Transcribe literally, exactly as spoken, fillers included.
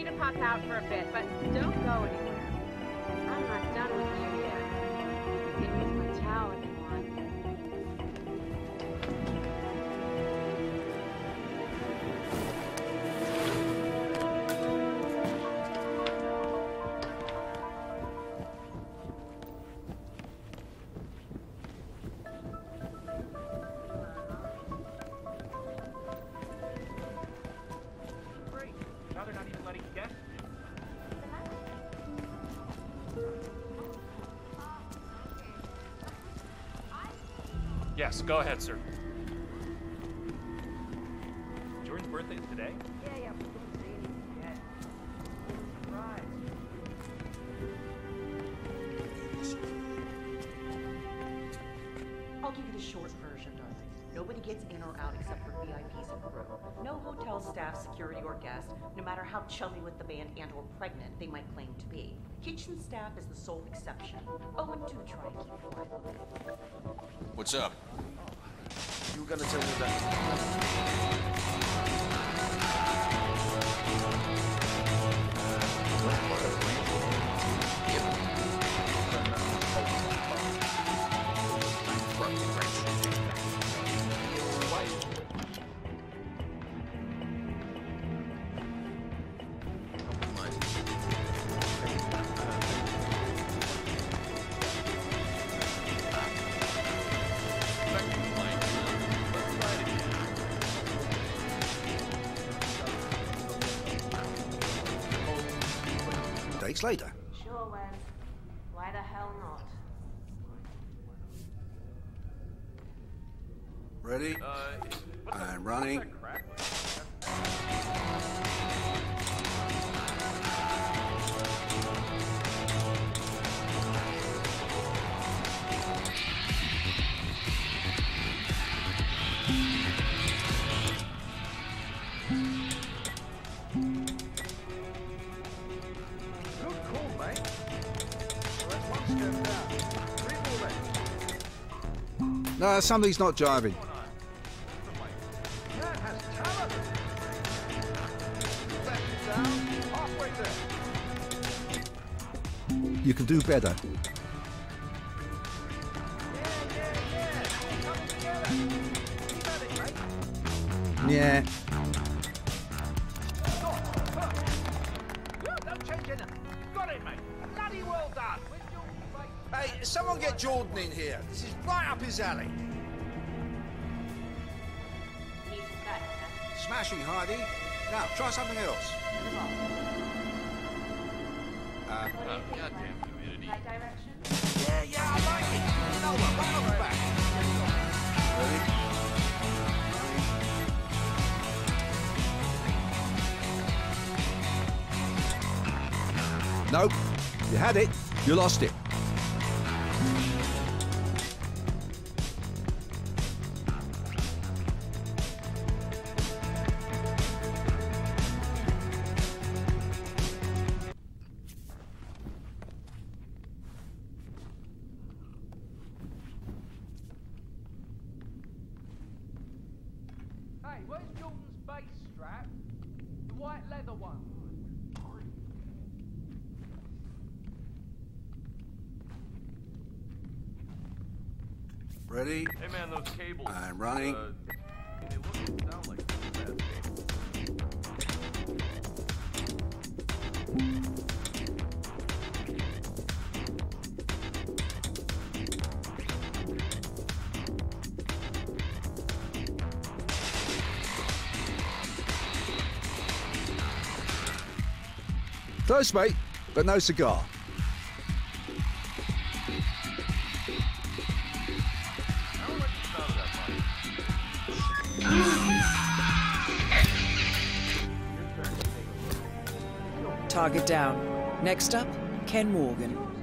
free to pop out for a bit, but don't go anywhere. I'm not done with you yet. You can use my towel if you want. Now they're not even letting guests in. Yes, go ahead, sir. Jordan's birthday is today? Yeah, yeah, we didn't say anything yet. Surprise. I'll give you the short version, darling. Nobody gets in or out except for V I Ps in the room. No hotel staff, security, or guest, no matter how chummy with the band and or pregnant they might claim to be. Kitchen staff is the sole exception. Oh, and do try and keep quiet. What's up? You were gonna tell me that. Days later. Sure, Len. Why the hell not? Ready? Uh, And running. No, somebody's not jiving. You can do better. Yeah. Don't change anything. Got it, mate. Bloody well done. Hey, someone get Jordan in here. This is right up his alley. Need some cut, huh? Smashing, Heidi. Now, try something else. Uh, Oh, goddamn humidity. Right direction? Yeah, yeah, I like it. You know what? Right off the back. Nope. You had it. You lost it. Hey, where's Jordan's bass strap? The white leather one. Ready? Hey man, those cables. I'm running. Uh, they look and sound like fast cables. Close, mate, but no cigar. Target down. Next up, Ken Morgan.